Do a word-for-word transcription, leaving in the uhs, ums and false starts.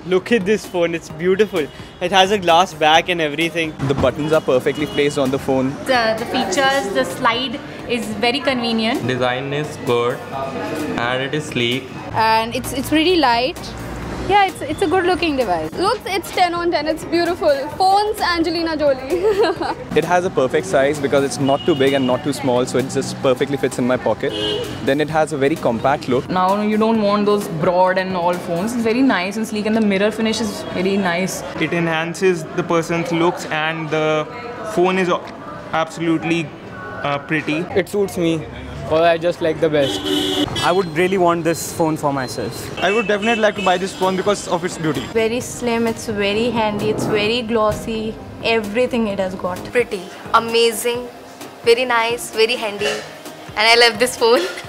Look at this phone, it's beautiful. It has a glass back and everything. The buttons are perfectly placed on the phone. The, the features, the slide is very convenient. Design is good and it is sleek. And it's it's pretty light. Yeah, it's it's a good looking device. Looks, it's ten on ten, it's beautiful. Phones, Angelina Jolie. It has a perfect size because it's not too big and not too small, so it just perfectly fits in my pocket. Then it has a very compact look. Now you don't want those broad and all phones. It's very nice and sleek, and the mirror finish is very nice. It enhances the person's looks, and the phone is absolutely uh, pretty. It suits me, or I just like the best. I would really want this phone for myself. I would definitely like to buy this phone because of its beauty. Very slim, it's very handy, it's very glossy. Everything it has got. Pretty, amazing, very nice, very handy. And I love this phone.